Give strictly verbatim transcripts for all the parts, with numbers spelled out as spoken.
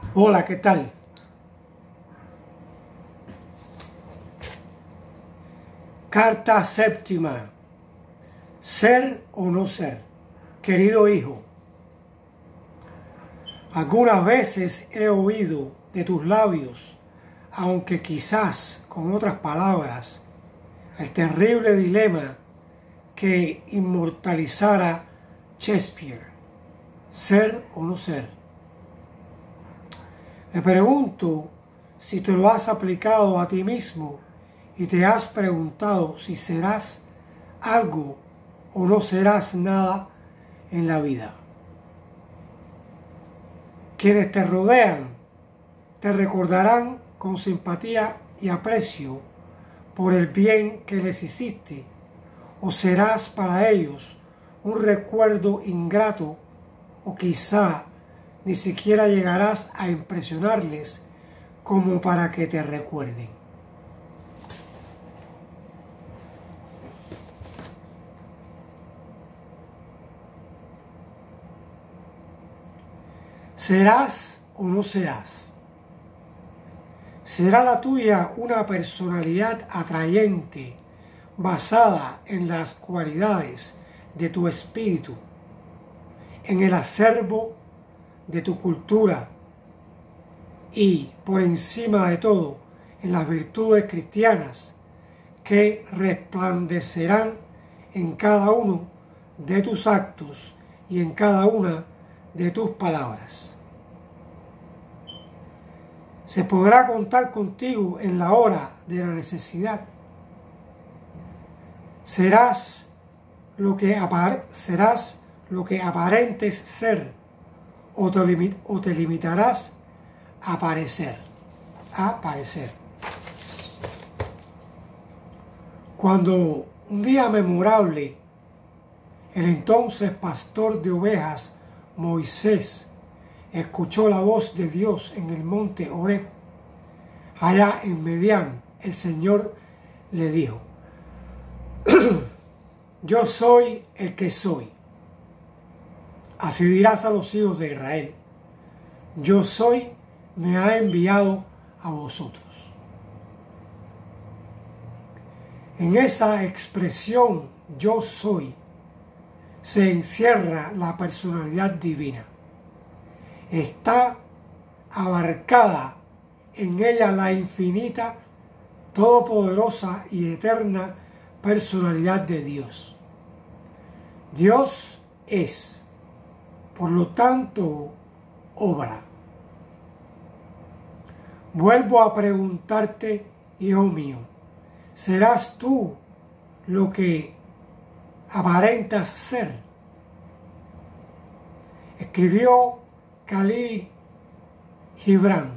Hola, ¿qué tal? Carta séptima. Ser o no ser. Querido hijo, algunas veces he oído de tus labios, aunque quizás con otras palabras, el terrible dilema que inmortalizara Shakespeare. Ser o no ser. Me pregunto si te lo has aplicado a ti mismo y te has preguntado si serás algo o no serás nada en la vida. Quienes te rodean te recordarán con simpatía y aprecio por el bien que les hiciste, o serás para ellos un recuerdo ingrato, o quizá ni siquiera llegarás a impresionarles como para que te recuerden. ¿Serás o no serás? ¿Será la tuya una personalidad atrayente basada en las cualidades de tu espíritu, en el acervo de tu cultura y, por encima de todo, en las virtudes cristianas que resplandecerán en cada uno de tus actos y en cada una de tus palabras? ¿Se podrá contar contigo en la hora de la necesidad? ¿Serás lo que, apar serás lo que aparentes ser o te, limit o te limitarás a parecer? A parecer. Cuando un día memorable, el entonces pastor de ovejas, Moisés, escuchó la voz de Dios en el monte Horeb, allá en Medián, el Señor le dijo: yo soy el que soy. Así dirás a los hijos de Israel: yo soy, me ha enviado a vosotros. En esa expresión yo soy se encierra la personalidad divina. Está abarcada en ella la infinita, todopoderosa y eterna personalidad de Dios. Dios es, por lo tanto, obra. Vuelvo a preguntarte, hijo mío, ¿serás tú lo que aparentas ser? Escribió Khalil Gibran: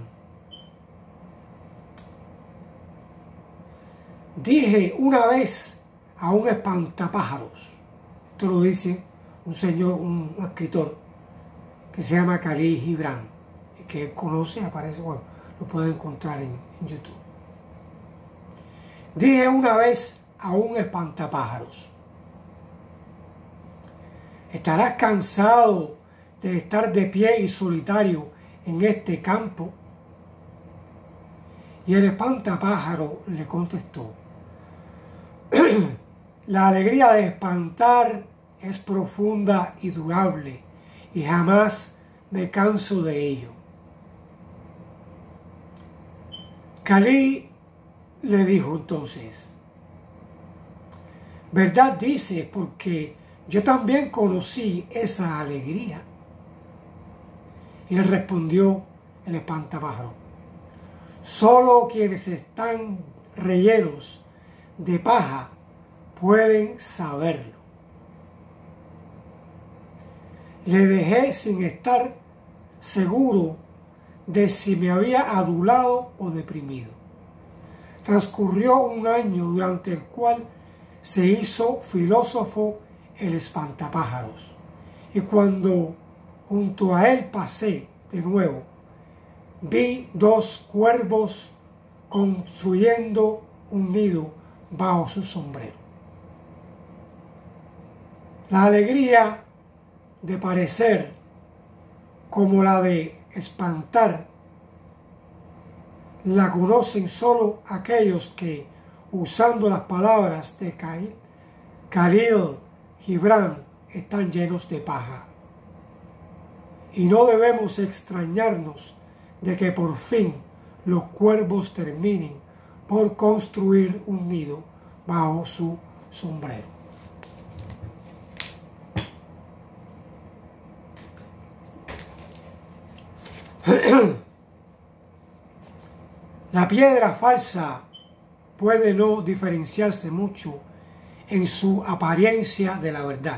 dije una vez a un espantapájaros. Esto lo dice un señor, un, un escritor que se llama Khalil Gibran, que él conoce, aparece, bueno, lo pueden encontrar en, en YouTube. Dije una vez a un espantapájaros: ¿estarás cansado de estar de pie y solitario en este campo? Y el espantapájaro le contestó: la alegría de espantar es profunda y durable, y jamás me canso de ello. Khalil le dijo entonces: verdad dices, porque yo también conocí esa alegría. Y le respondió el espantapájaro: solo quienes están rellenos de paja pueden saberlo. Le dejé sin estar seguro de si me había adulado o deprimido. Transcurrió un año durante el cual se hizo filósofo el espantapájaros, y cuando junto a él pasé de nuevo, vi dos cuervos construyendo un nido bajo su sombrero. La alegría de parecer como la de espantar la conocen solo aquellos que, usando las palabras de Khalil Gibran, están llenos de paja. Y no debemos extrañarnos de que por fin los cuervos terminen por construir un nido bajo su sombrero. La piedra falsa puede no diferenciarse mucho en su apariencia de la verdad.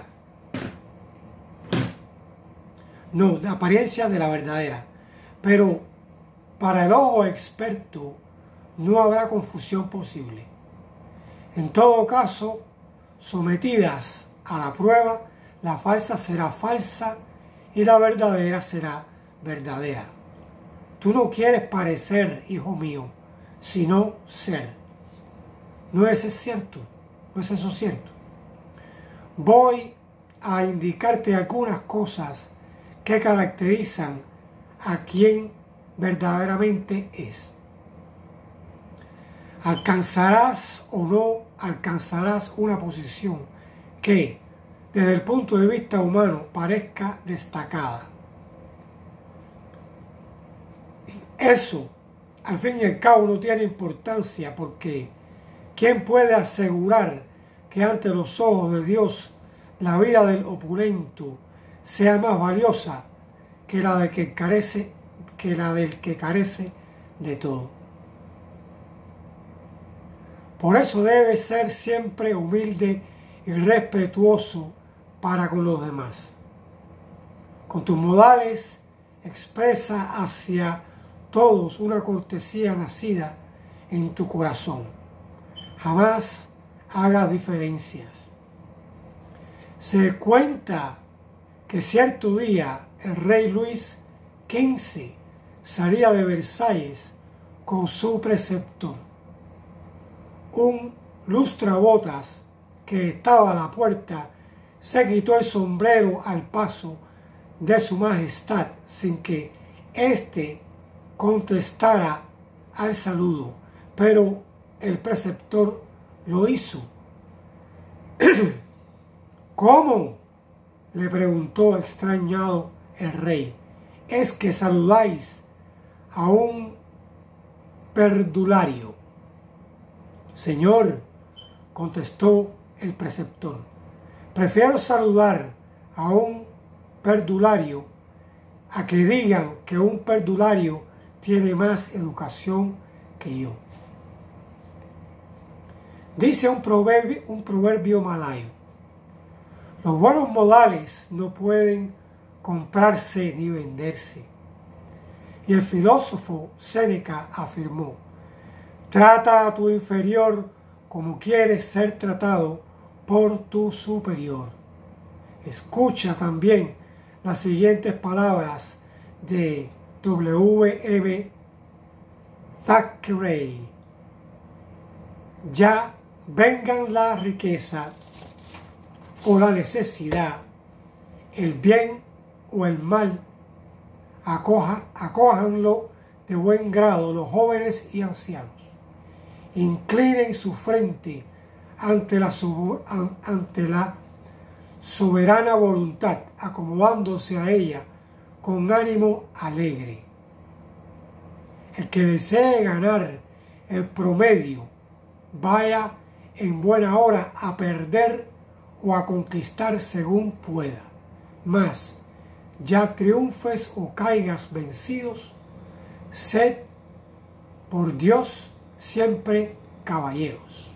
No, la apariencia de la verdadera. Pero para el ojo experto no habrá confusión posible. En todo caso, sometidas a la prueba, la falsa será falsa y la verdadera será verdadera. Tú no quieres parecer, hijo mío, sino ser. ¿No es eso cierto? ¿No es eso cierto? Voy a indicarte algunas cosas que caracterizan a quien verdaderamente es. Alcanzarás o no alcanzarás una posición que, desde el punto de vista humano, parezca destacada. Eso, al fin y al cabo, no tiene importancia, porque ¿quién puede asegurar que ante los ojos de Dios la vida del opulento sea más valiosa que la de que carece, que la del que carece de todo? Por eso debe ser siempre humilde y respetuoso para con los demás. Con tus modales expresa hacia todos una cortesía nacida en tu corazón. Jamás hagas diferencias. Se cuenta que cierto día el rey Luis quince salía de Versalles con su preceptor. Un lustrabotas que estaba a la puerta se quitó el sombrero al paso de su majestad sin que éste contestara al saludo, pero el preceptor lo hizo. ¿Cómo?, le preguntó extrañado el rey. ¿Es que saludáis a un perdulario? Señor, contestó el preceptor, prefiero saludar a un perdulario a que digan que un perdulario tiene más educación que yo. Dice un proverbio, un proverbio malayo: los buenos modales no pueden comprarse ni venderse. Y el filósofo Séneca afirmó: trata a tu inferior como quieres ser tratado por tu superior. Escucha también las siguientes palabras de W M Thackeray: ya vengan la riqueza o la necesidad, el bien o el mal, acoja, acójanlo de buen grado los jóvenes y ancianos. Inclinen su frente ante la, ante la soberana voluntad, acomodándose a ella con ánimo alegre. El que desee ganar el promedio, vaya en buena hora a perder o a conquistar según pueda. Mas, ya triunfes o caigas vencidos, sed por Dios siempre caballeros.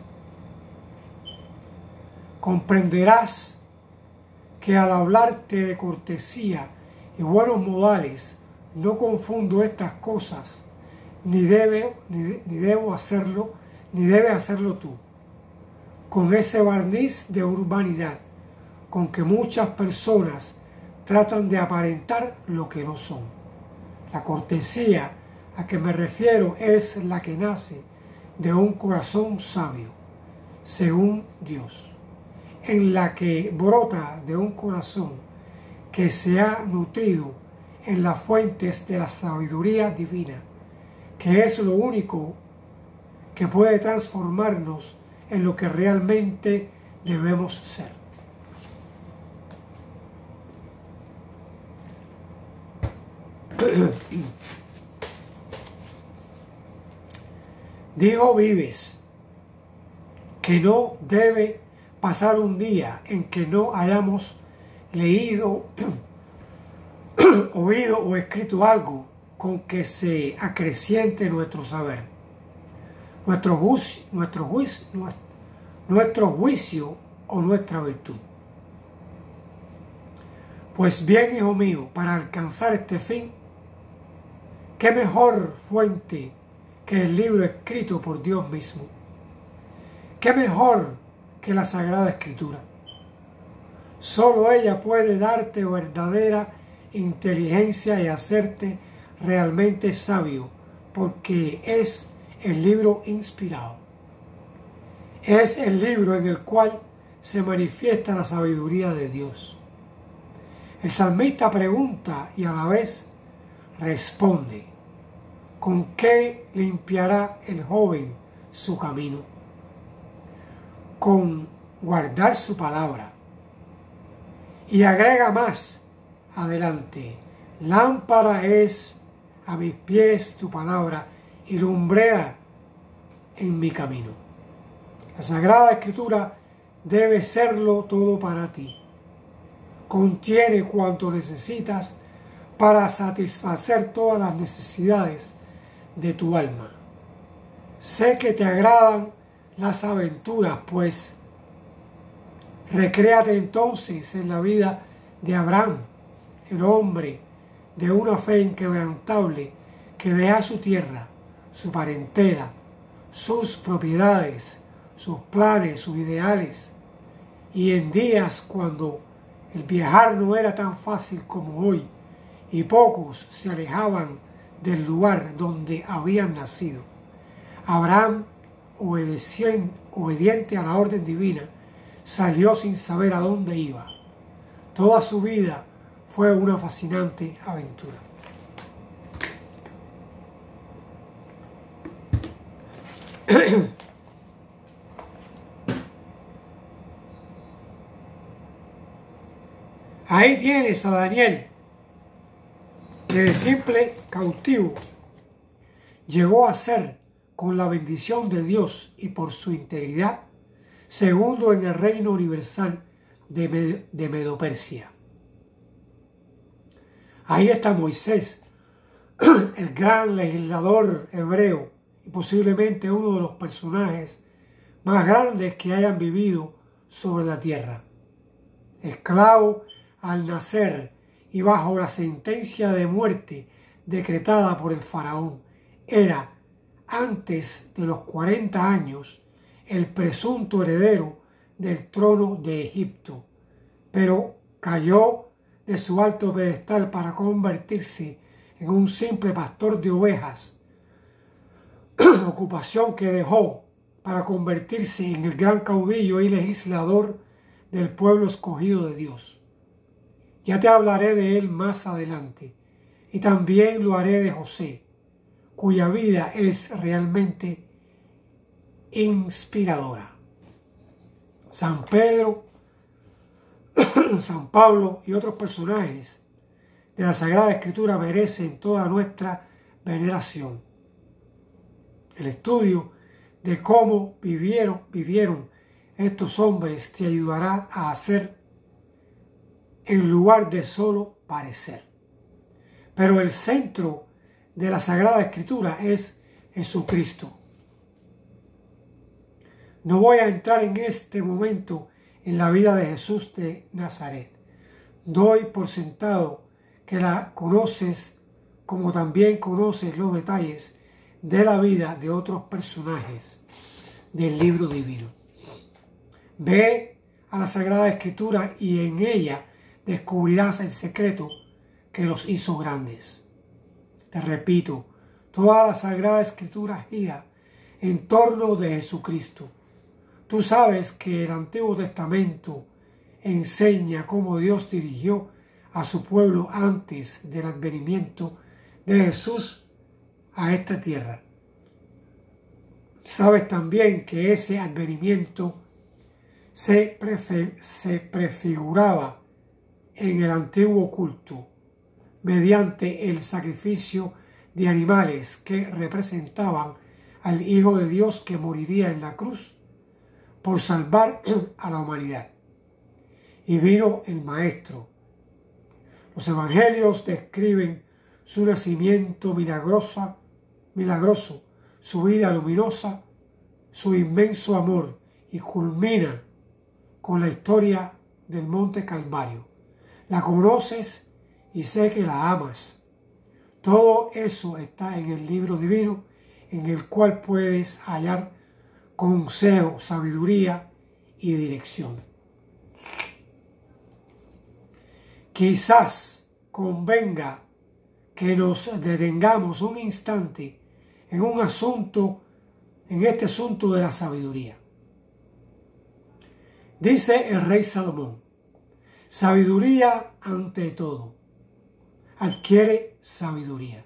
Comprenderás que al hablarte de cortesía y buenos modales, no confundo estas cosas, ni, debe, ni, ni debo hacerlo, ni debe hacerlo tú, con ese barniz de urbanidad con que muchas personas tratan de aparentar lo que no son. La cortesía a que me refiero es la que nace de un corazón sabio, según Dios, en la que brota de un corazón que se ha nutrido en las fuentes de la sabiduría divina, que es lo único que puede transformarnos en lo que realmente debemos ser. Dijo Vives que no debe pasar un día en que no hayamos leído, oído o escrito algo con que se acreciente nuestro saber, nuestro juicio, nuestro juicio, nuestro juicio o nuestra virtud. Pues bien, hijo mío, para alcanzar este fin, ¿qué mejor fuente que el libro escrito por Dios mismo? ¿Qué mejor que la Sagrada Escritura? Solo ella puede darte verdadera inteligencia y hacerte realmente sabio, porque es el libro inspirado. Es el libro en el cual se manifiesta la sabiduría de Dios. El salmista pregunta y a la vez responde: ¿con qué limpiará el joven su camino? Con guardar su palabra. Y agrega más adelante: lámpara es a mis pies tu palabra y lumbrera en mi camino. La Sagrada Escritura debe serlo todo para ti. Contiene cuanto necesitas para satisfacer todas las necesidades de tu alma. Sé que te agradan las aventuras, pues recréate entonces en la vida de Abraham, el hombre de una fe inquebrantable que deja su tierra, su parentela, sus propiedades, sus planes, sus ideales, y en días cuando el viajar no era tan fácil como hoy y pocos se alejaban del lugar donde habían nacido, Abraham, obediente a la orden divina, salió sin saber a dónde iba. Toda su vida fue una fascinante aventura. Ahí tienes a Daniel, que de simple cautivo llegó a ser, con la bendición de Dios y por su integridad, segundo en el reino universal de, Med de Medo-Persia. Ahí está Moisés, el gran legislador hebreo y posiblemente uno de los personajes más grandes que hayan vivido sobre la tierra. Esclavo al nacer y bajo la sentencia de muerte decretada por el faraón, era, antes de los cuarenta años, el presunto heredero del trono de Egipto, pero cayó de su alto pedestal para convertirse en un simple pastor de ovejas, ocupación que dejó para convertirse en el gran caudillo y legislador del pueblo escogido de Dios. Ya te hablaré de él más adelante, y también lo haré de José, cuya vida es realmente inspiradora. San Pedro, San Pablo y otros personajes de la Sagrada Escritura merecen toda nuestra veneración. El estudio de cómo vivieron, vivieron estos hombres te ayudará a hacer en lugar de solo parecer. Pero el centro de la Sagrada Escritura es Jesucristo. No voy a entrar en este momento en la vida de Jesús de Nazaret. Doy por sentado que la conoces, como también conoces los detalles de la vida de otros personajes del libro divino. Ve a la Sagrada Escritura y en ella descubrirás el secreto que los hizo grandes. Te repito, toda la Sagrada Escritura gira en torno de Jesucristo. Tú sabes que el Antiguo Testamento enseña cómo Dios dirigió a su pueblo antes del advenimiento de Jesús a esta tierra. Sabes también que ese advenimiento se, prefe, se prefiguraba en el antiguo culto mediante el sacrificio de animales que representaban al Hijo de Dios que moriría en la cruz por salvar a la humanidad. Y vino el Maestro. Los evangelios describen su nacimiento milagroso, milagroso, su vida luminosa, su inmenso amor, y culmina con la historia del Monte Calvario. La conoces y sé que la amas. Todo eso está en el libro divino, en el cual puedes hallar consejo, sabiduría y dirección. Quizás convenga que nos detengamos un instante en un asunto, en este asunto de la sabiduría. Dice el rey Salomón: sabiduría ante todo. Adquiere sabiduría.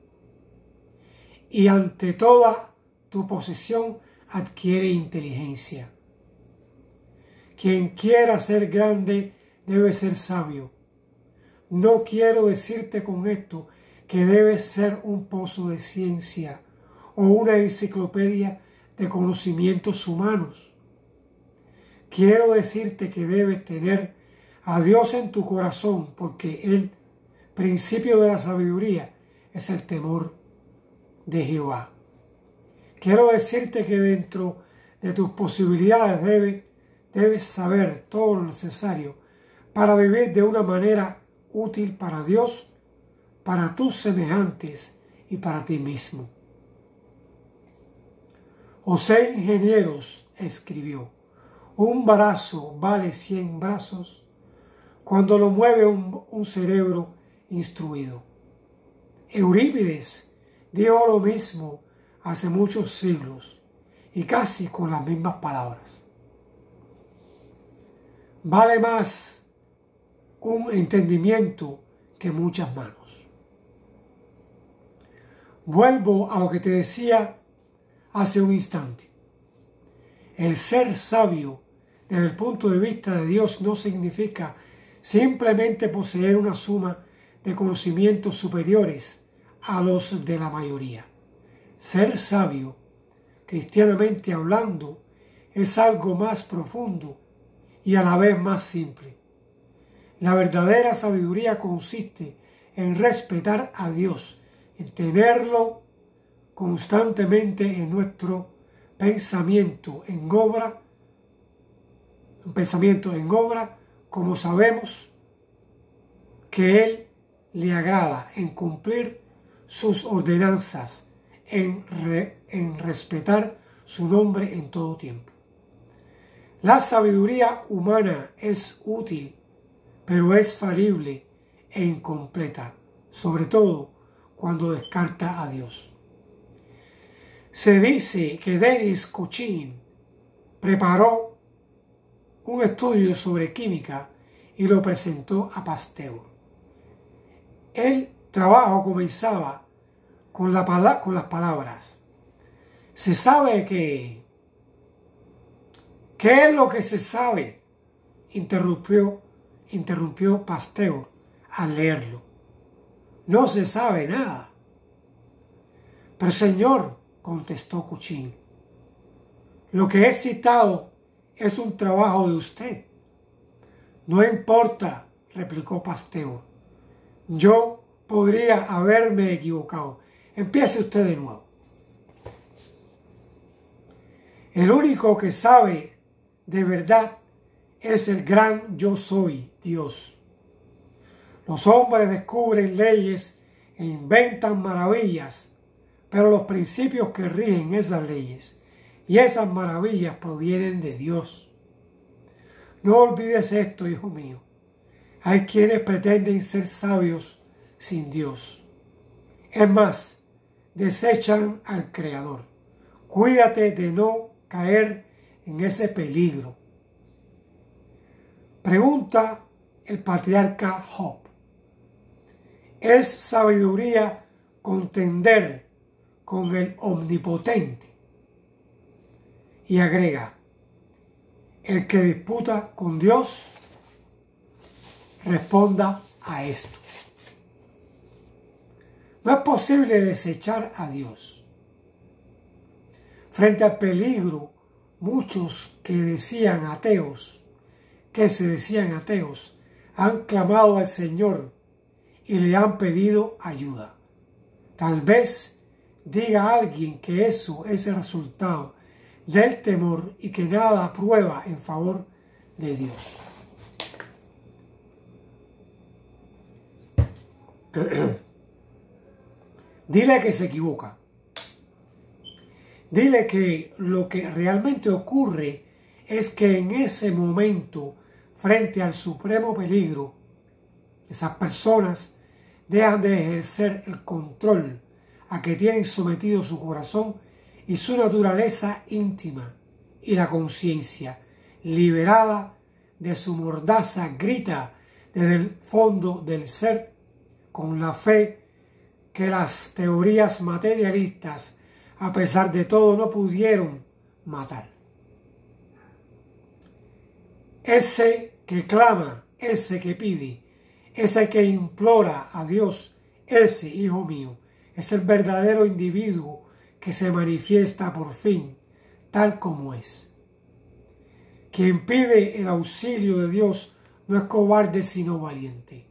Y ante toda tu posesión adquiere inteligencia. Quien quiera ser grande debe ser sabio. No quiero decirte con esto que debes ser un pozo de ciencia o una enciclopedia de conocimientos humanos. Quiero decirte que debes tener a Dios en tu corazón, porque el principio de la sabiduría es el temor de Jehová. Quiero decirte que dentro de tus posibilidades debes, debes saber todo lo necesario para vivir de una manera útil para Dios, para tus semejantes y para ti mismo. José Ingenieros escribió: un brazo vale cien brazos cuando lo mueve un, un cerebro instruido. Eurípides dijo lo mismo hace muchos siglos y casi con las mismas palabras. Vale más un entendimiento que muchas manos. Vuelvo a lo que te decía hace un instante. El ser sabio desde el punto de vista de Dios no significa simplemente poseer una suma de conocimientos superiores a los de la mayoría. Ser sabio, cristianamente hablando, es algo más profundo y a la vez más simple. La verdadera sabiduría consiste en respetar a Dios, en tenerlo constantemente en nuestro pensamiento en obra, un pensamiento en obra, como sabemos que Él le agrada, en cumplir sus ordenanzas, en, re, en respetar su nombre en todo tiempo. La sabiduría humana es útil, pero es falible e incompleta, sobre todo cuando descarta a Dios. Se dice que Denis Kochin preparó un estudio sobre química y lo presentó a Pasteur. El trabajo comenzaba con, la, con las palabras: se sabe que... ¿Qué es lo que se sabe?, interrumpió, interrumpió Pasteur al leerlo. No se sabe nada. Pero señor, contestó Kochin, lo que he citado es un trabajo de usted. No importa, replicó Pasteur. Yo podría haberme equivocado. Empiece usted de nuevo. El único que sabe de verdad es el gran yo soy, Dios. Los hombres descubren leyes e inventan maravillas, pero los principios que rigen esas leyes y esas maravillas provienen de Dios. No olvides esto, hijo mío. Hay quienes pretenden ser sabios sin Dios. Es más, desechan al Creador. Cuídate de no caer en ese peligro. Pregunta el patriarca Job: ¿es sabiduría contender con el Omnipotente. Y agrega, el que disputa con Dios, responda a esto. No es posible desechar a Dios. Frente al peligro, muchos que decían ateos, que se decían ateos, han clamado al Señor y le han pedido ayuda. Tal vez diga alguien que eso es el resultado del temor y que nada prueba en favor de Dios. Dile que se equivoca. Dile que lo que realmente ocurre es que en ese momento, frente al supremo peligro, esas personas dejan de ejercer el control a que tienen sometido su corazón y su naturaleza íntima, y la conciencia, liberada de su mordaza, grita desde el fondo del ser con la fe que las teorías materialistas, a pesar de todo, no pudieron matar. Ese que clama, ese que pide, ese que implora a Dios, ese, hijo mío, es el verdadero individuo que se manifiesta por fin, tal como es. Quien pide el auxilio de Dios no es cobarde, sino valiente.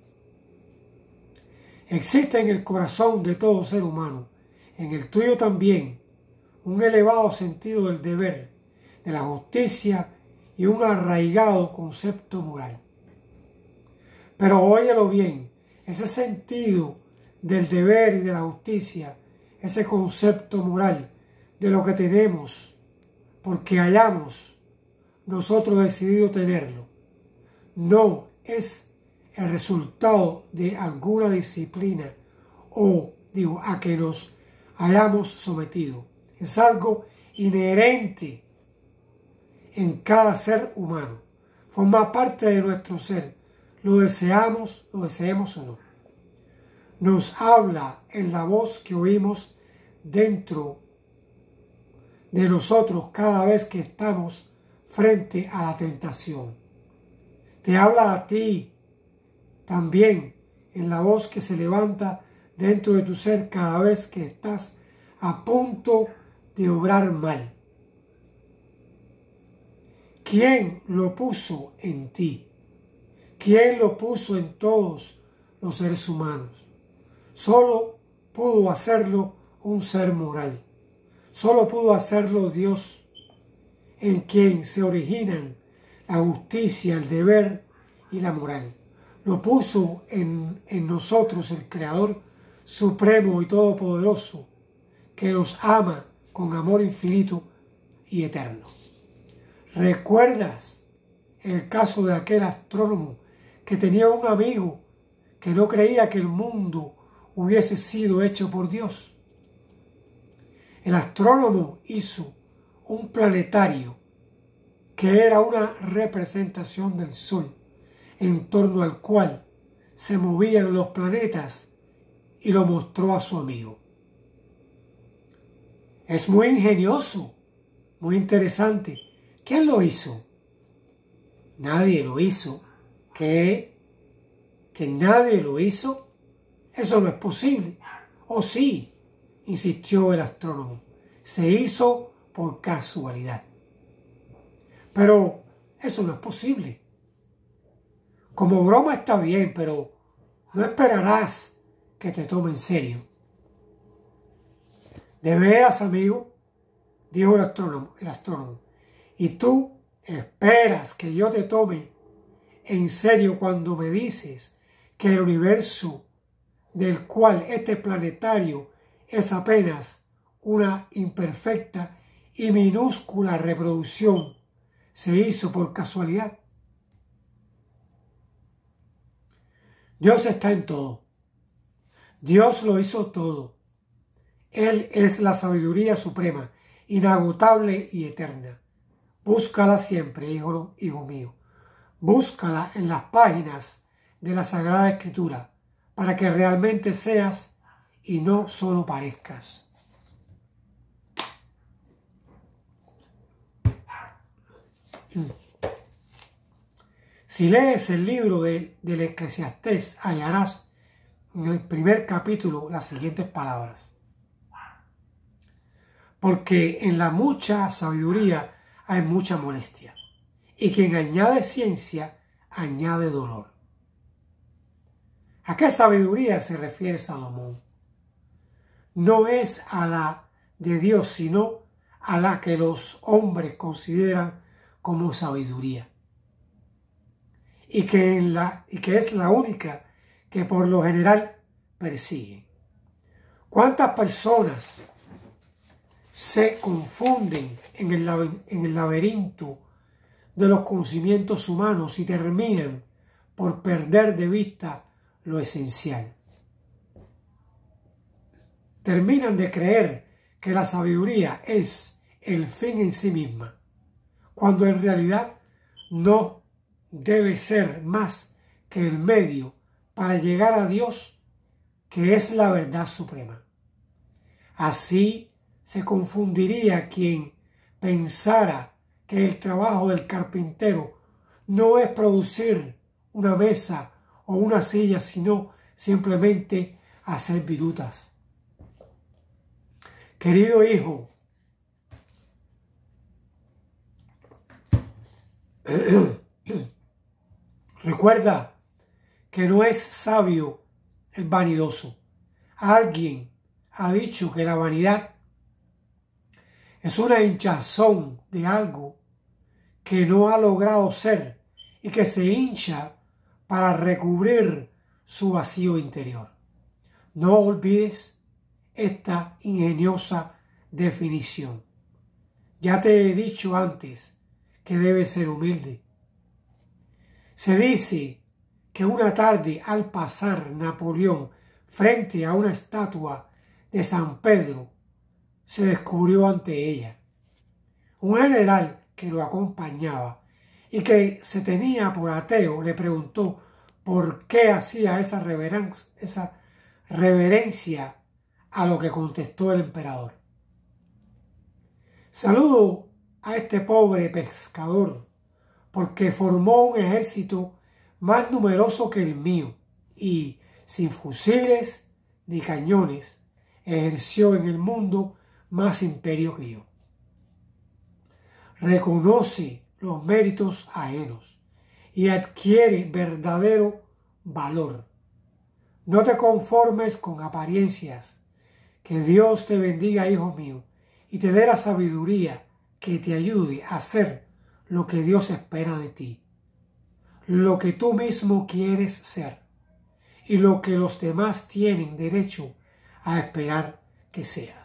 Existe en el corazón de todo ser humano, en el tuyo también, un elevado sentido del deber, de la justicia y un arraigado concepto moral. Pero óyelo bien, ese sentido del deber y de la justicia, ese concepto moral de lo que tenemos, porque hayamos nosotros decidido tenerlo, no es el resultado de alguna disciplina o, digo, a que nos hayamos sometido. Es algo inherente en cada ser humano. Forma parte de nuestro ser. Lo deseamos, lo deseemos o no. Nos habla en la voz que oímos dentro de nosotros cada vez que estamos frente a la tentación. Te habla a ti también en la voz que se levanta dentro de tu ser cada vez que estás a punto de obrar mal. ¿Quién lo puso en ti? ¿Quién lo puso en todos los seres humanos? Solo pudo hacerlo un ser moral. Solo pudo hacerlo Dios, en quien se originan la justicia, el deber y la moral. Lo puso en, en nosotros el Creador supremo y todopoderoso, que nos ama con amor infinito y eterno. ¿Recuerdas el caso de aquel astrónomo que tenía un amigo que no creía que el mundo hubiese sido hecho por Dios? El astrónomo hizo un planetario que era una representación del Sol, en torno al cual se movían los planetas, y lo mostró a su amigo. Es muy ingenioso, muy interesante. ¿Quién lo hizo? Nadie lo hizo. ¿Qué? ¿Que nadie lo hizo? Eso no es posible. ¿O sí? Insistió el astrónomo. Se hizo por casualidad. Pero eso no es posible. Como broma está bien, pero no esperarás que te tome en serio. ¿De veras, amigo?, dijo el astrónomo, el astrónomo. ¿Y tú esperas que yo te tome en serio cuando me dices que el universo del cual este planetario es apenas una imperfecta y minúscula reproducción se hizo por casualidad? Dios está en todo. Dios lo hizo todo. Él es la sabiduría suprema, inagotable y eterna. Búscala siempre, hijo, hijo mío. Búscala en las páginas de la Sagrada Escritura para que realmente seas y no solo parezcas. Si lees el libro de, del Eclesiastés, hallarás en el primer capítulo las siguientes palabras. Porque en la mucha sabiduría hay mucha molestia, y quien añade ciencia, añade dolor. ¿A qué sabiduría se refiere Salomón? No es a la de Dios, sino a la que los hombres consideran como sabiduría. Y que, en la, y que es la única que por lo general persiguen. ¿Cuántas personas se confunden en el, en el laberinto de los conocimientos humanos y terminan por perder de vista lo esencial? Terminan de creer que la sabiduría es el fin en sí misma, cuando en realidad no debe ser más que el medio para llegar a Dios, que es la verdad suprema. Así se confundiría quien pensara que el trabajo del carpintero no es producir una mesa o una silla, sino simplemente hacer virutas. Querido hijo, recuerda que no es sabio el vanidoso. Alguien ha dicho que la vanidad es una hinchazón de algo que no ha logrado ser y que se hincha para recubrir su vacío interior. No olvides esta ingeniosa definición. Ya te he dicho antes que debes ser humilde. Se dice que una tarde al pasar Napoleón frente a una estatua de San Pedro, se descubrió ante ella. Un general que lo acompañaba y que se tenía por ateo le preguntó por qué hacía esa reverencia, esa reverencia, a lo que contestó el emperador: saludo a este pobre pescador porque formó un ejército más numeroso que el mío y, sin fusiles ni cañones, ejerció en el mundo más imperio que yo. Reconoce los méritos ajenos y adquiere verdadero valor. No te conformes con apariencias. Que Dios te bendiga, hijo mío, y te dé la sabiduría que te ayude a hacer lo que Dios espera de ti, lo que tú mismo quieres ser y lo que los demás tienen derecho a esperar que seas.